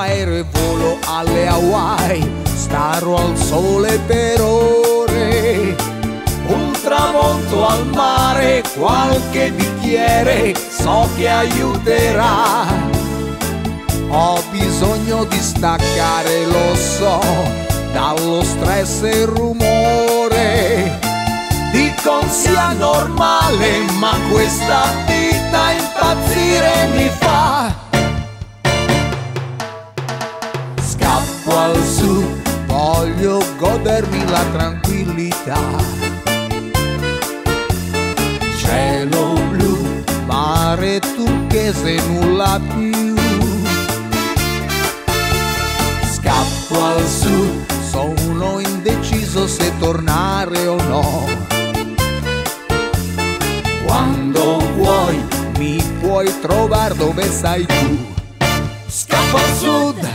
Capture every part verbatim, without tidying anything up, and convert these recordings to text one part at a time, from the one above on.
aereo e volo alle Hawaii. Starò al sole per ore, un tramonto al mare, qualche bicchiere so che aiuterà. Ho bisogno di staccare, lo so, dallo stress e il rumore. Dicono sia normale, ma questa vita impazzire mi fa. Scappo al sud, voglio godermi la tranquillità. Cielo blu, mare turchese, nulla più. Scappo al sud, sono indeciso se tornare o no. Quando vuoi mi puoi trovare dove sei tu. Scappo al sud.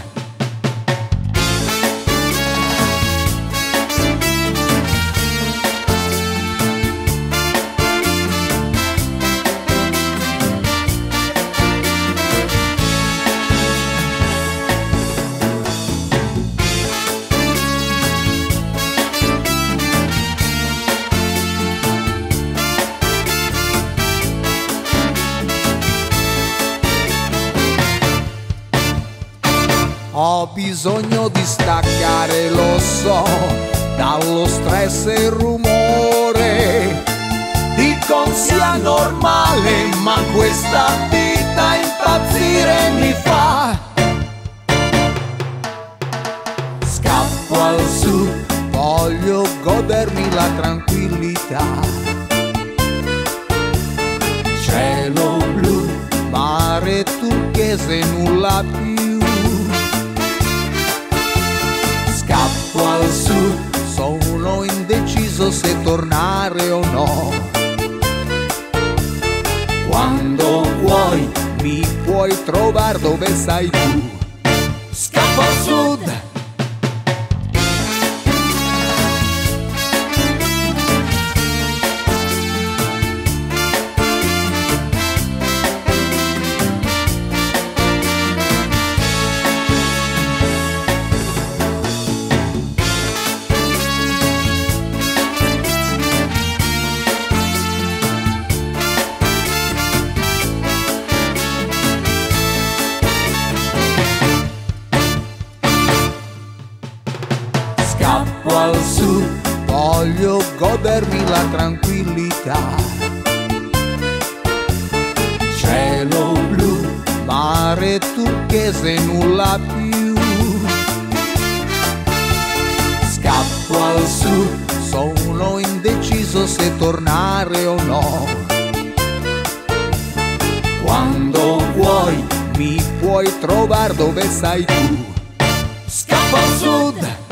Ho bisogno di staccare, lo so, dallo stress e il rumore. Dicono sia normale, ma questa vita impazzire mi fa. Scappo al sud, voglio godermi la tranquillità. Cielo blu, mare turchese, nulla più. Scappo al sud, sono indeciso se tornare o no. Quando vuoi mi puoi trovare dove sei tu. Scappo al sud. Scappo al sud, voglio godermi la tranquillità. Cielo blu, mare turchese, nulla più. Scappo al sud, sono indeciso se tornare o no. Quando vuoi mi puoi trovare dove sei tu. Scappo al sud.